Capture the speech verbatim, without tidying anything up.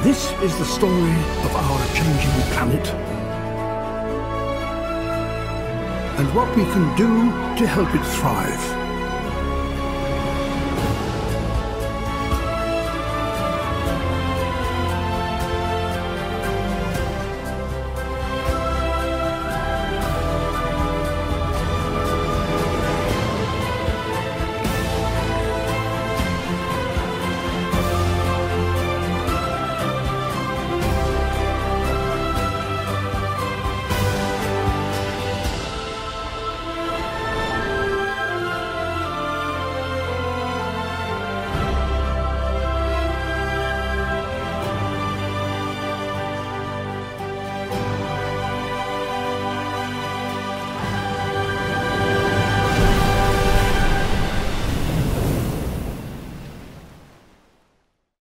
This is the story of our changing planet and what we can do to help it thrive.